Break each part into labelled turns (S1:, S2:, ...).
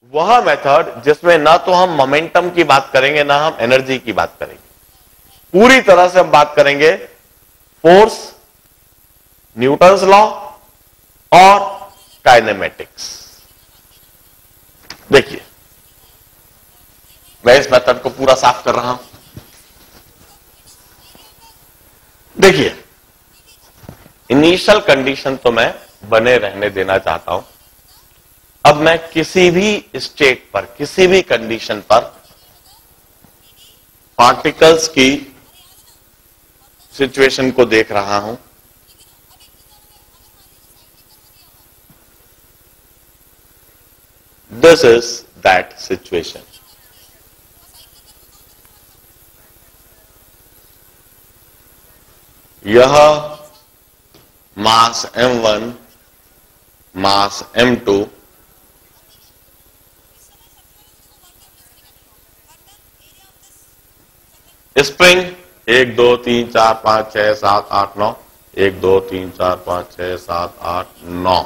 S1: वह मेथड जिसमें ना तो हम मोमेंटम की बात करेंगे ना हम एनर्जी की बात करेंगे, पूरी तरह से हम बात करेंगे फोर्स, न्यूटन्स लॉ और काइनेमेटिक्स। देखिए मैं इस मेथड को पूरा साफ कर रहा हूं। देखिए इनिशियल कंडीशन तो मैं बने रहने देना चाहता हूं। अब मैं किसी भी स्टेट पर, किसी भी कंडीशन पर पार्टिकल्स की सिचुएशन को देख रहा हूं। This is that situation. यह mass m1, mass m2 spring 1 2 3 4 5 6 7 8 9, 1 2 3 4 5 6 7 8 9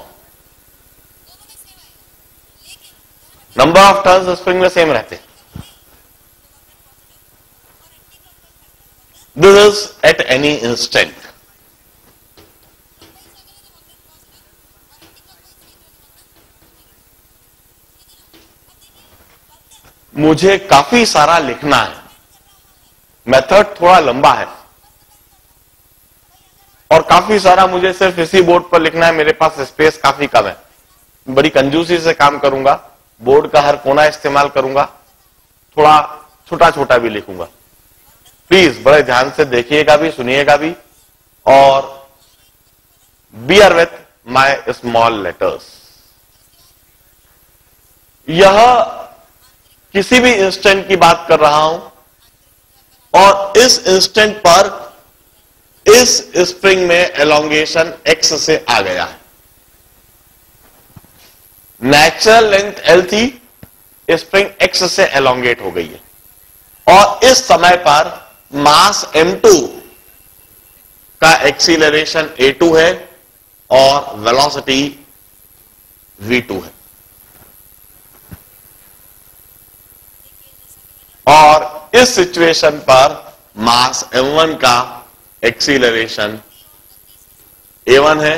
S1: number of turns spring में सेम रहते। This is at any instant. मुझे काफी सारा लिखना है, मेथड थोड़ा लंबा है और काफी सारा मुझे सिर्फ इसी बोर्ड पर लिखना है। मेरे पास स्पेस काफी कम है, बड़ी कंजूसी से काम करूंगा, बोर्ड का हर कोना इस्तेमाल करूंगा, थोड़ा छोटा छोटा भी लिखूंगा। प्लीज बड़े ध्यान से देखिएगा भी, सुनिएगा भी और bear with my small letters. यह किसी भी इंस्टेंट की बात कर रहा हूं और इस इंस्टेंट पर इस स्प्रिंग में एलोंगेशन x से आ गया है। नेचुरल लेंथ l थी, स्प्रिंग x से एलोंगेट हो गई है और इस समय पर मास m2 का एक्सीलरेशन a2 है और वेलोसिटी v2 है। और इस सिचुएशन पर मास m1 का एक्सीलरेशन a1 है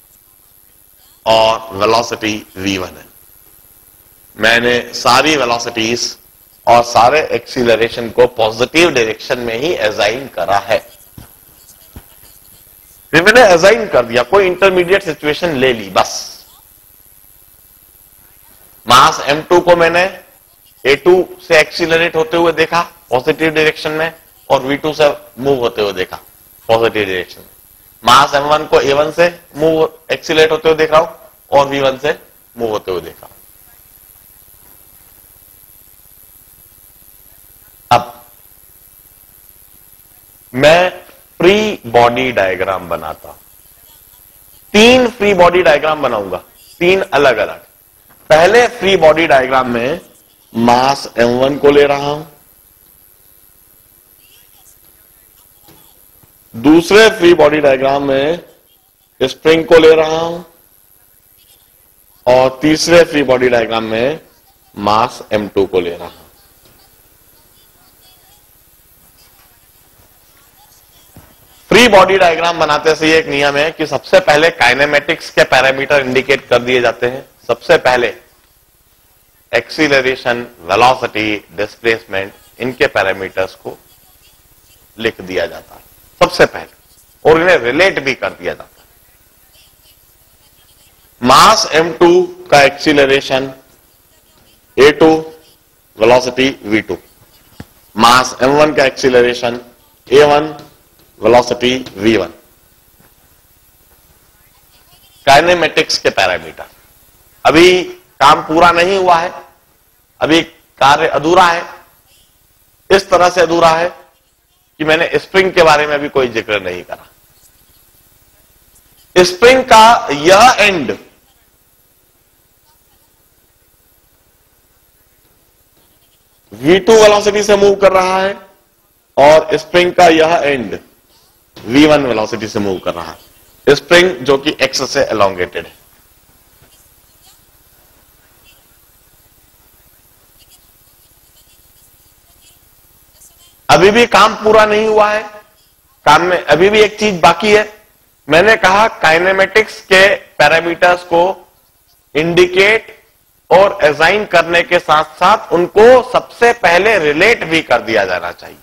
S1: और वेलोसिटी v1 है। मैंने सारी वेलोसिटीज और सारे एक्सीलरेशन को पॉजिटिव डायरेक्शन में ही असाइन करा है। फिर मैंने असाइन कर दिया, कोई इंटरमीडिएट सिचुएशन ले ली बस। मास m2 को मैंने a2 से एक्सीलरेट होते हुए देखा पॉजिटिव डायरेक्शन में और v2 से मूव होते हुए देखा पॉजिटिव डायरेक्शन में। मास m1 को a1 से मूव एक्सीलरेट होते हुए देख रहा हूं और v1 से मूव होते हुए देखा। अब मैं फ्री बॉडी डायग्राम बनाता हूं। 3 फ्री बॉडी डायग्राम बनाऊंगा, 3 अलग अलग। पहले फ्री बॉडी डायग्राम में मास m1 को ले रहा हूं, दूसरे फ्री बॉडी डायग्राम में स्प्रिंग को ले रहा हूं और तीसरे फ्री बॉडी डायग्राम में मास m2 को ले रहा हूं। फ्री बॉडी डायग्राम बनाते से एक नियम है कि सबसे पहले काइनेमेटिक्स के पैरामीटर इंडिकेट कर दिए जाते हैं। सबसे पहले एक्सीलरेशन, वेलोसिटी, डिस्प्लेसमेंट, इनके पैरामीटर्स को लिख दिया जाता है सबसे पहले और इन्हें रिलेट भी कर दिया जाता है। मास m2 का acceleration a2, velocity v2। Mass m1 का acceleration a1, velocity v1। Kinematics के पैरामीटर। अभी काम पूरा नहीं हुआ है, अभी कार्य अधूरा है। इस तरह से अधूरा है कि मैंने स्प्रिंग के बारे में अभी कोई जिक्र नहीं करा। स्प्रिंग का यह एंड v2 वेलोसिटी से मूव कर रहा है और स्प्रिंग का यह एंड v1 वेलोसिटी से मूव कर रहा है। स्प्रिंग जो कि x से एलोंगेटेड है। अभी भी काम पूरा नहीं हुआ है, काम में अभी भी एक चीज बाकी है। मैंने कहा काइनेमेटिक्स के पैरामीटर्स को इंडिकेट और असाइन करने के साथ साथ उनको सबसे पहले रिलेट भी कर दिया जाना चाहिए।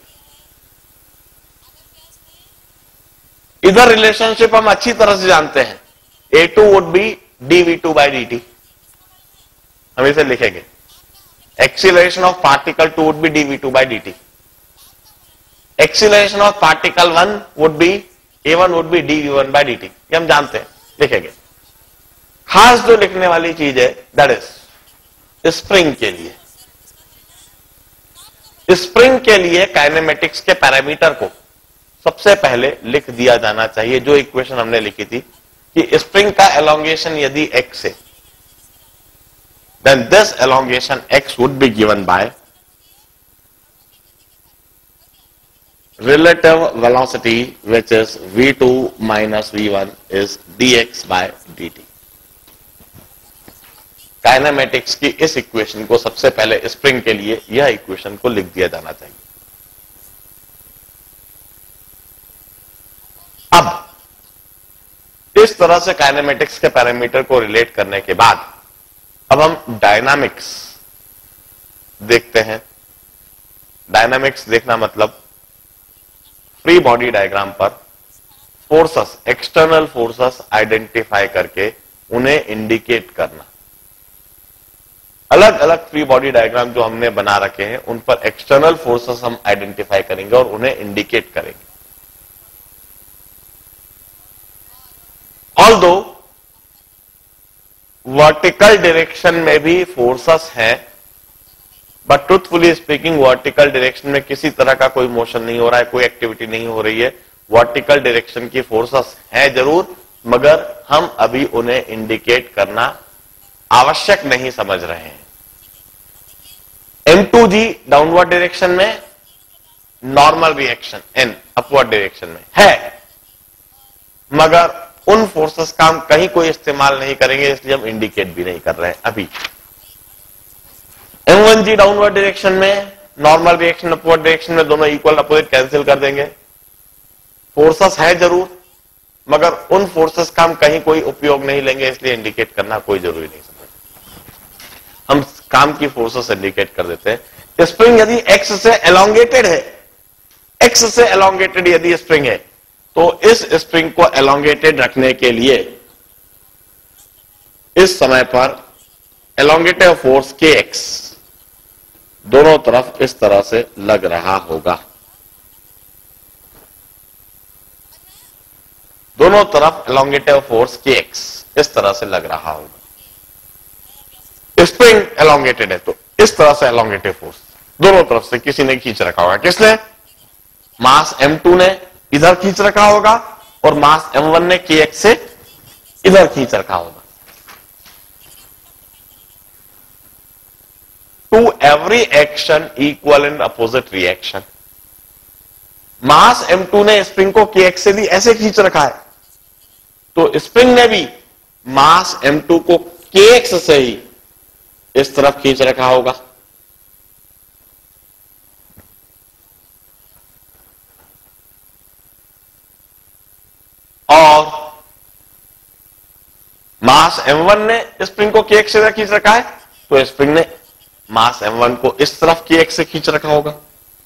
S1: इधर रिलेशनशिप हम अच्छी तरह से जानते हैं, A2 would be dv2 by dt, हम इसे लिखेंगे। Acceleration of particle 2 would be dv2 by dt। Acceleration of particle 1 would be A1 would be dv1 by dt, ये हम जानते हैं, लिखेंगे। खास जो लिखने वाली चीज है दैट इज स्प्रिंग के लिए। स्प्रिंग के लिए काइनेमेटिक्स के पैरामीटर को सबसे पहले लिख दिया जाना चाहिए। जो इक्वेशन हमने लिखी थी कि स्प्रिंग का एलोंगेशन यदि x है, then this elongation x would be given by relative velocity which is v2 minus v1 is dx by dt। Kinematics की इस इक्वेशन को सबसे पहले स्प्रिंग के लिए यह इक्वेशन को लिख दिया जाना चाहिए। अब इस तरह से काइनेमेटिक्स के पैरामीटर को रिलेट करने के बाद अब हम डायनामिक्स देखते हैं। डायनामिक्स देखना मतलब फ्री बॉडी डायग्राम पर फोर्सेस, एक्सटर्नल फोर्सेस आइडेंटिफाई करके उन्हें इंडिकेट करना। अलग अलग फ्री बॉडी डायग्राम जो हमने बना रखे हैं उन पर एक्सटर्नल फोर्सेस हम आइडेंटिफाई करेंगे और उन्हें इंडिकेट करेंगे। ऑल्दो वर्टिकल डायरेक्शन में भी फोर्सेस हैं, but truthfully speaking vertical direction में किसी तरह का कोई मोशन नहीं हो रहा है, कोई एक्टिविटी नहीं हो रही है। वर्टिकल डायरेक्शन की फोर्सेस हैं जरूर, मगर हम अभी उन्हें इंडिकेट करना आवश्यक नहीं समझ रहे हैं। M2G डाउनवर्ड डायरेक्शन में, normal reaction N upward direction में है, मगर उन फोर्सेस का हम कहीं कोई इस्तेमाल नहीं करेंगे, इसलिए हम इंडिकेट भी नहीं कर रहे हैं अभी। M1G डाउनवर्ड डायरेक्शन में, नॉर्मल रिएक्शन अपवर्ड डायरेक्शन में, दोनों इक्वल अपोजिट कैंसिल कर देंगे। फोर्सेस है जरूर, मगर उन फोर्सेस का हम कहीं कोई उपयोग नहीं लेंगे, इसलिए इंडिकेट करना कोई जरूरी नहीं समझ। हम काम की फोर्सेस इंडिकेट कर देते हैं। स्प्रिंग यदि एक्स से एलोंगेटेड है, एक्स से एलोंगेटेड यदि स्प्रिंग है, तो इस स्प्रिंग को एलोंगेटेड रखने के लिए इस समय पर एलोंगेटिव फोर्स के एक्स दोनों तरफ इस तरह से लग रहा होगा। दोनों तरफ एलोंगेटिव फोर्स के एक्स इस तरह से लग रहा होगा। स्प्रिंग एलोंगेटेड है तो इस तरह से एलोंगेटिव फोर्स दोनों तरफ से किसी ने खींच रखा होगा। किसने? मास M2 ने इधर खींच रखा होगा और मास M1 ने kx से इधर खींच रखा होगा। To every action equal and opposite reaction. Mass M2 ने स्प्रिंग को kx से भी ऐसे खींच रखा है, तो स्प्रिंग ने भी मास M2 को kx से ही इस तरफ खींच रखा होगा। और मास M1 ने स्प्रिंग को kx से खींच रखा है, तो स्प्रिंग ने मास M1 को इस तरफ kx से खींच रखा होगा।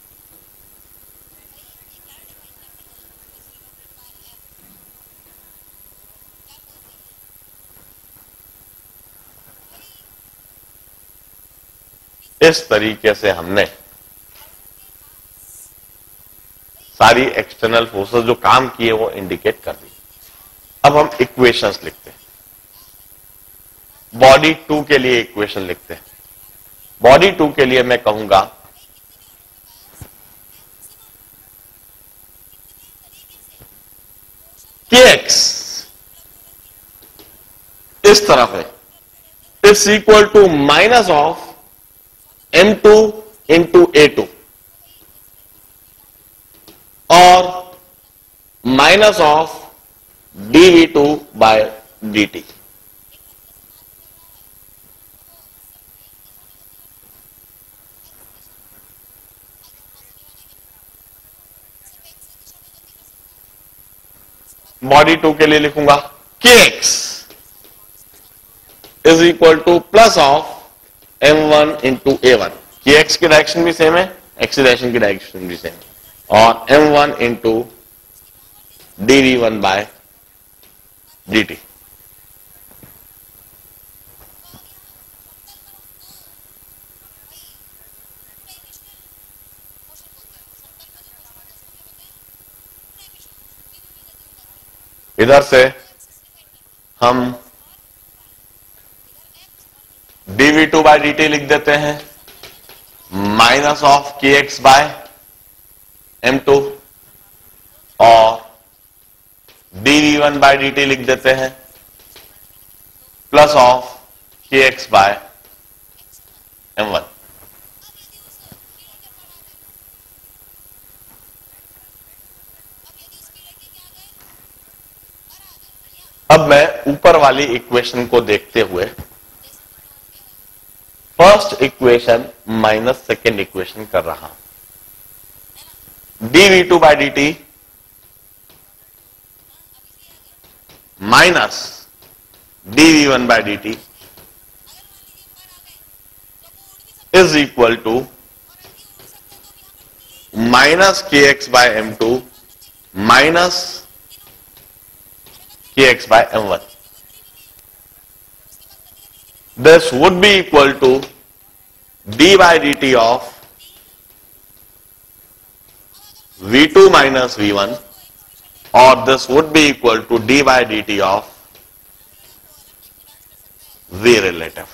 S1: इस तरीके से हमने सारी एक्सटर्नल फोर्सेस जो काम किए वो इंडिकेट कर दी। अब हम इक्वेशंस लिखते हैं। बॉडी 2 के लिए इक्वेशन लिखते हैं। बॉडी 2 के लिए मैं कहूंगा kx इस तरफ है, it's equal to minus of M2 into A2 और minus of dv2 by dt। बॉडी 2 के लिए लिखूंगा kx is equal to plus of m1 into a1। kx की डायरेक्शन भी सेम है, एक्सीलरेशन की डायरेक्शन भी सेम है, और m1 into dv1 by dt। इधर से हम dv2 बाय dt लिख देते हैं minus of kx by m2, और dv1 बाय dt लिख देते हैं plus of kx bye m1। अब मैं ऊपर वाली इक्वेशन को देखते हुए first equation minus second equation कर रहा हूं। dv2 by dt minus dv1 by dt is equal to minus kx by m2 minus kx by m1. This would be equal to d by dt of v2 minus v1, or this would be equal to d by dt of v relative.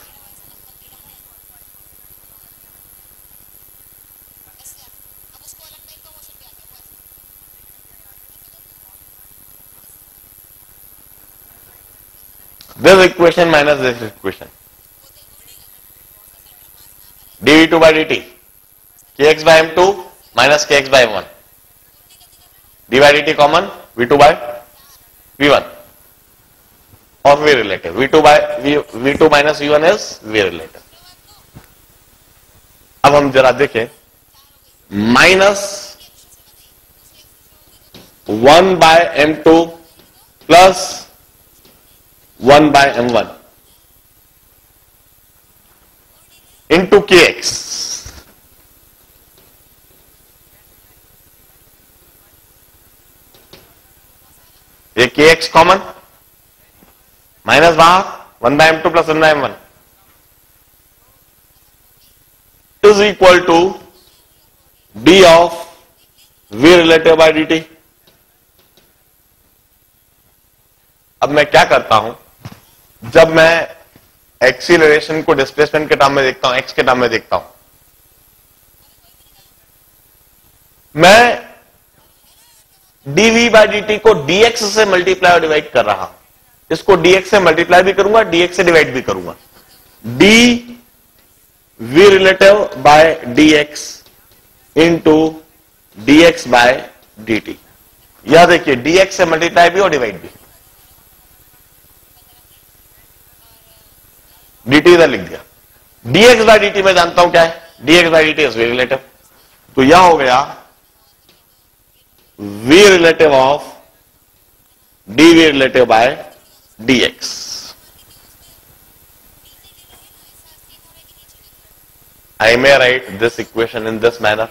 S1: This equation minus this equation, dv2 by dt kx by m2 minus kx by m1, d by dt common v2 by v1 और v relative, v2 minus v1 is v relative। अब हम जरा देखें, minus 1 by m2 plus 1 by m1 into kx, ये kx common, minus बाहर 1 by m2 plus 1 by m1 is equal to d of v relative by dt। अब मैं क्या करता हूं, जब मैं एक्सीलरेशन को डिस्प्लेसमेंट के टर्म में देखता हूं, एक्स के टर्म में देखता हूं, मैं dv बाय dt को dx से मल्टीप्लाई और डिवाइड कर रहा हूं। इसको dx से मल्टीप्लाई भी करूंगा, dx से डिवाइड भी करूंगा। d v relative by dx into dx by dt। यह देखिए, dx से मल्टीप्लाई भी और डिवाइड भी, dt इधर लिख दिया। dx बाय dt मैं जानता हूं क्या है, dx by dt is v relative, तो यह हो गया v relative of dv relative by dx। I may write this equation in this manner.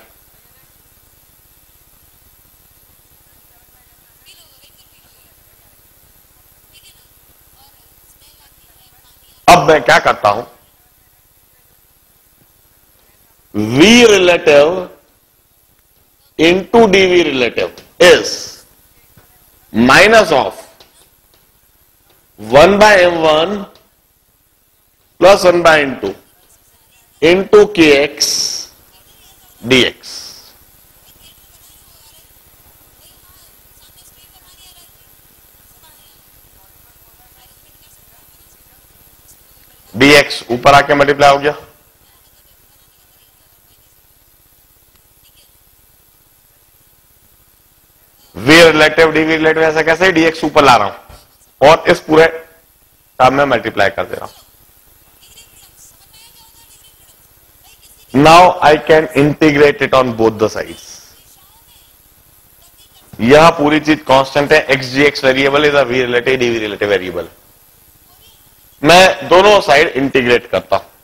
S1: अब मैं क्या करता हूं, v relative into dv relative is minus of 1 by m1 plus 1 by m2 into kx dx। dx ऊपर आके multiply हो गया, v relative dv relative ऐसा कैसे, dx ऊपर ला रहा हूं और इस पूरे टर्म में मल्टीप्लाई कर दे रहा हूं। Now I can integrate it on both the sides. यह पूरी चीज कांस्टेंट है, x g x variable is a v relative d v relative variable. मैं दोनों साइड इंटीग्रेट करता हूं।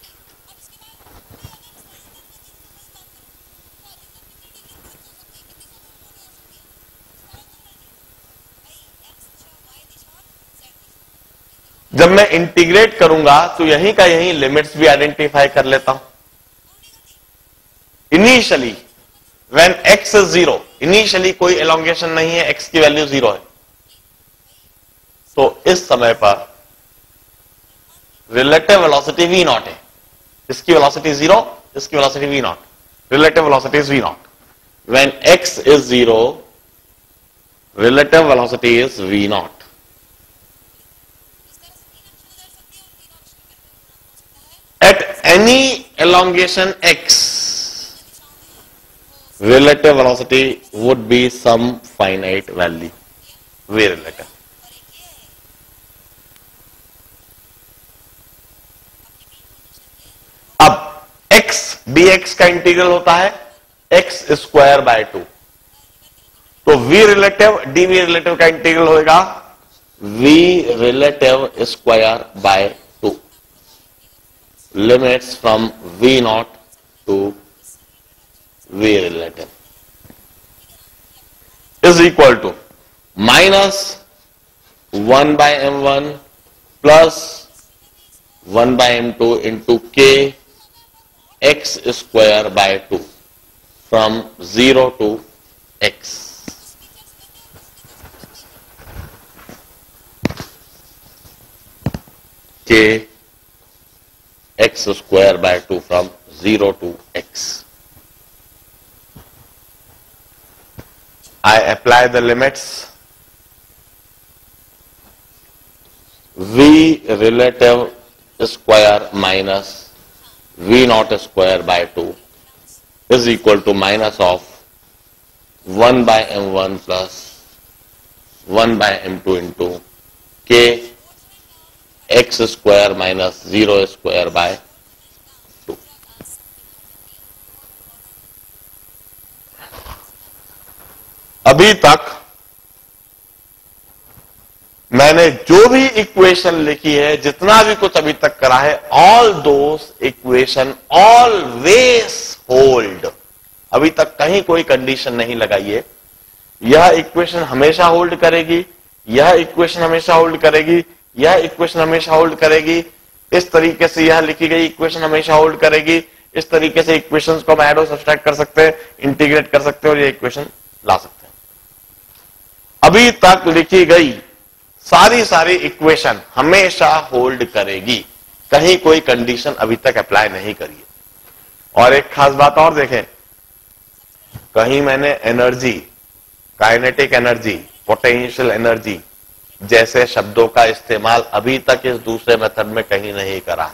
S1: जब मैं इंटीग्रेट करूंगा तो यहीं का यहीं लिमिट्स भी आइडेंटिफाई कर लेता हूं। Initially when x is zero, initially कोई एलोंगेशन नहीं है, एक्स की वैल्यू जीरो है, तो इस समय पर रिलेटिव वेलोसिटी वी नॉट है। इसकी वेलोसिटी जीरो, इसकी velocity v not, relative velocity is v not. When x is zero, relative velocity is v not. At any elongation x, relative velocity would be some finite value, v relative. अब x dx का integral होता है x square by 2, तो v relative dv relative का integral होगा v relative square by limits from v naught to v relative is equal to minus 1 by m1 plus 1 by m2 into k x square by 2 from 0 to x. K x square by 2 from 0 to x. I apply the limits. V relative square minus V naught square by 2 is equal to minus of 1 by m1 plus 1 by m2 into k x square minus 0 square by 2। अभी तक मैंने जो भी equation लिखी है, जितना भी कुछ अभी तक करा है, all those equation always hold. अभी तक कहीं कोई कंडीशन नहीं लगाई है। यह इक्वेशन हमेशा होल्ड करेगी, यह इक्वेशन हमेशा होल्ड करेगी, यह इक्वेशन हमेशा होल्ड करेगी, इस तरीके से यह लिखी गई इक्वेशन हमेशा होल्ड करेगी। इस तरीके से इक्वेशंस को हम ऐड और सब्सट्रैक्ट कर सकते हैं, इंटीग्रेट कर सकते हैं और ये इक्वेशन ला सकते हैं। अभी तक लिखी गई सारी इक्वेशन हमेशा होल्ड करेगी, कहीं कोई कंडीशन अभी तक अप्लाई नहीं करी है। और एक खास बात और देखें, कहीं मैंने energy, kinetic energy, potential energy जैसे शब्दों का इस्तेमाल अभी तक इस दूसरे मेथड में कहीं नहीं करा।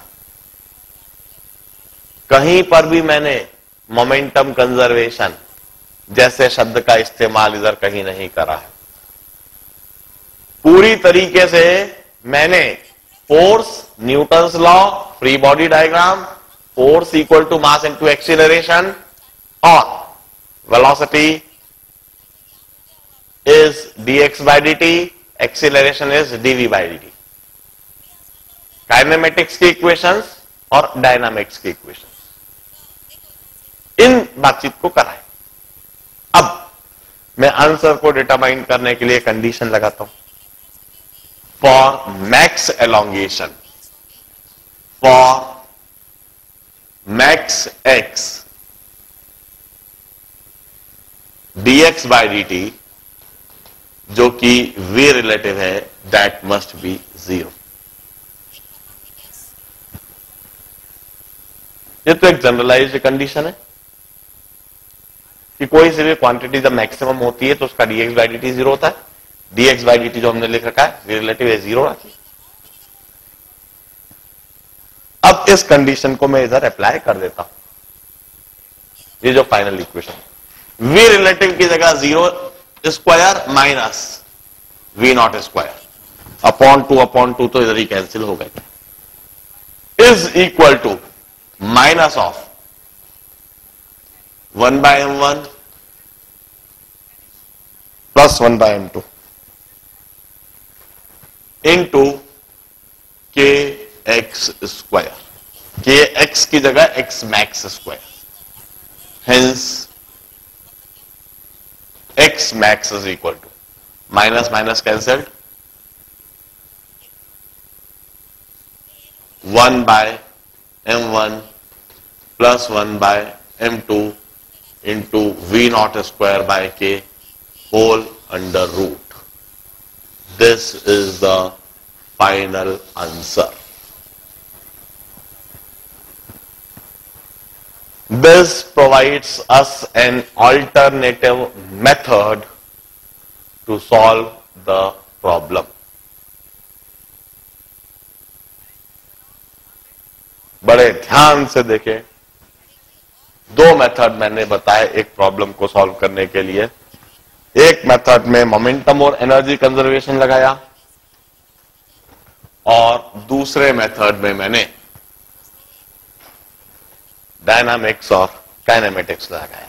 S1: कहीं पर भी मैंने मोमेंटम कंजर्वेशन जैसे शब्द का इस्तेमाल इधर कहीं नहीं करा है। पूरी तरीके से मैंने force, Newton's law, free body diagram, force equal to mass into acceleration और velocity is dx by dt, acceleration is dv by dt, kinematics की इक्वेशंस और डायनामिक्स की इक्वेशंस, इन बातचीत को कराएं। अब मैं आंसर को डिटरमाइन करने के लिए कंडीशन लगाता हूं। For max elongation, for max x dx by dt जो कि v रिलेटिव है, दैट मस्ट बी 0। ये तो एक जनरलाइज्ड कंडीशन है कि कोई सी भी क्वांटिटी जब मैक्सिमम होती है तो उसका dx by dt 0 होता है। dx by dt जो हमने लिख रखा है v रिलेटिव है 0 रखिए। अब इस कंडीशन को मैं इधर अप्लाई कर देता हूं। ये जो फाइनल इक्वेशन, v रिलेटिव की जगह 0 square minus v not square upon 2 तो इधर ही कैंसिल हो गए, is equal to minus of 1 by m1 plus 1 by m2 into k x square, k x की जगह x max square, hence x max is equal to minus minus cancelled 1 by m1 plus 1 by m2 into v not square by k whole under root. This is the final answer. This provides us an alternative method to solve the problem. बड़े ध्यान से देखें, दो method मैंने बताए एक problem को solve करने के लिए. एक मेथड में मोमेंटम और एनर्जी कंजर्वेशन लगाया और दूसरे मेथड में मैंने डायनामिक्स और काइनेमेटिक्स लगाया.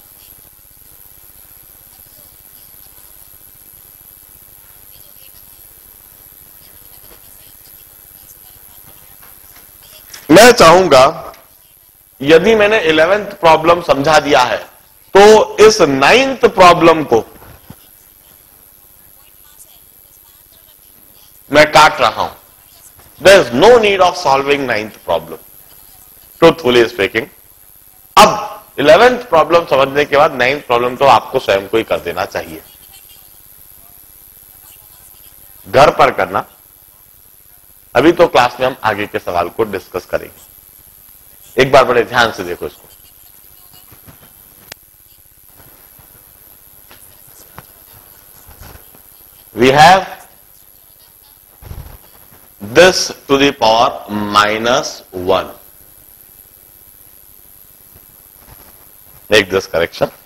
S1: मैं चाहूंगा यदि मैंने 11th प्रॉब्लम समझा दिया है तो इस 9th प्रॉब्लम को मैं काट रहा हूं. There is no need of solving 9th problem, truthfully speaking. अब 11th प्रॉब्लम समझने के बाद 9th प्रॉब्लम तो आपको स्वयं को ही कर देना चाहिए, घर पर करना. अभी तो क्लास में हम आगे के सवाल को डिस्कस करेंगे. एक बार बड़े ध्यान से देखो इसको. We have this to the power -1. Make this correction.